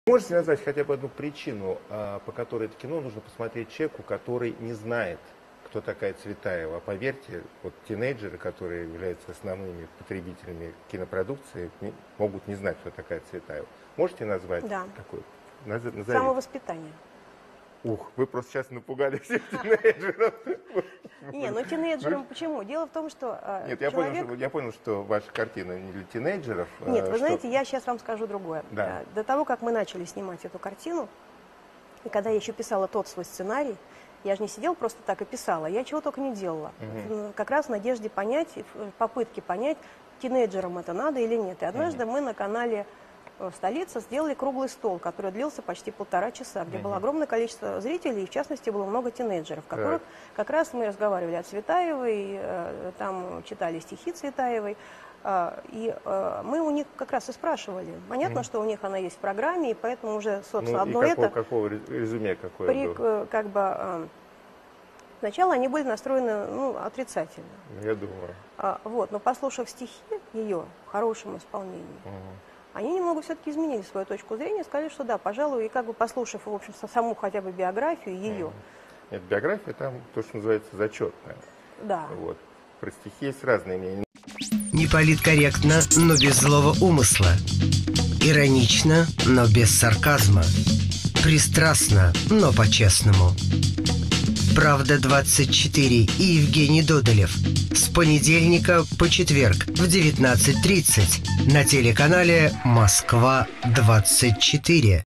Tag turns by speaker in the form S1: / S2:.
S1: Можете назвать хотя бы одну причину, по которой это кино нужно посмотреть человеку, который не знает, кто такая Цветаева? Поверьте, вот тинейджеры, которые являются основными потребителями кинопродукции, могут не знать, кто такая Цветаева. Можете назвать
S2: Да.
S1: такой? Назовите.
S2: Самовоспитание.
S1: Ух, вы просто сейчас напугали всех тинейджеров.
S2: Не, ну тинейджерам почему? Дело в том, что
S1: Нет,
S2: человек...
S1: я понял, что ваша картина не для тинейджеров.
S2: Нет, вы знаете, я сейчас вам скажу другое.
S1: Да.
S2: До того, как мы начали снимать эту картину, и когда я еще писала тот свой сценарий, я же не сидела просто так и писала, я чего только не делала. Как раз в надежде понять, в попытке понять, тинейджерам это надо или нет. И однажды мы на канале в столице сделали круглый стол, который длился почти 1,5 часа, где было огромное количество зрителей, и в частности было много тинейджеров, которых как раз мы разговаривали о Цветаевой, там читали стихи Цветаевой, и мы у них как раз и спрашивали. Понятно, что у них она есть в программе, и поэтому уже, собственно, одно это...
S1: Какого резюме какое было?
S2: Как бы... Сначала они были настроены отрицательно.
S1: Я думаю.
S2: Вот, но послушав стихи ее в хорошем исполнении, они немного все-таки изменили свою точку зрения, сказали, что да, пожалуй, и как бы послушав, в общем, саму хотя бы биографию ее.
S1: Нет, биография там то, что называется, зачетная.
S2: Да.
S1: Вот. Про стихи есть разные мнения.
S3: Не политкорректно, но без злого умысла. Иронично, но без сарказма. Пристрастно, но по-честному. «Правда-24» и Евгений Додолев. С понедельника по четверг в 19:30 на телеканале «Москва-24».